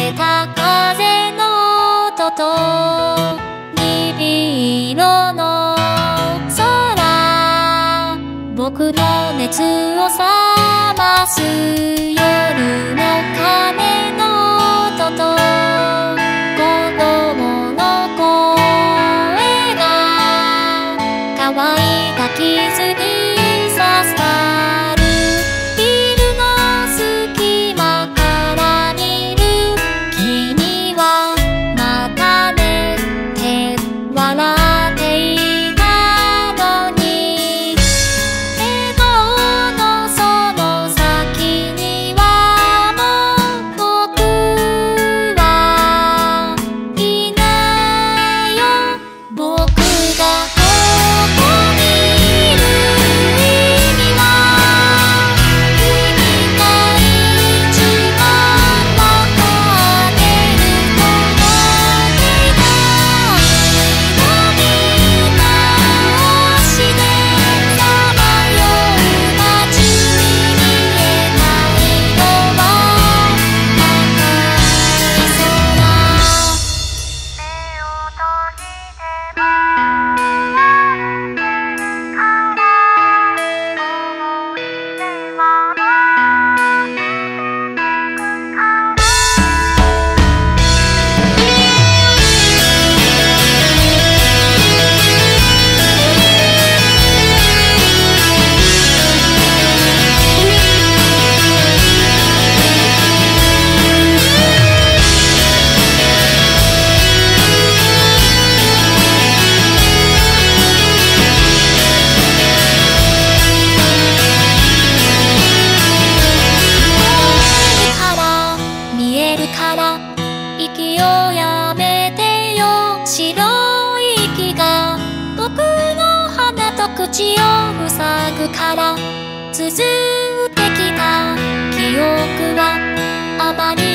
れた風の音と鈍色の空、僕の熱を覚ます夜の鐘の音と子供の声が乾いた傷に刺さる。ビルの隙間から見る君はまたねって笑っていたのに、笑顔のその先にはもう僕はいないよ。僕がここにいる意味は君が一番わかってると思っていた。飲み直してさまよう街に見えないのは赤い空。目を閉じても思い出は見えるから息をやめてよ。白い息が僕の鼻と口を塞ぐから続いてきた記憶はあまり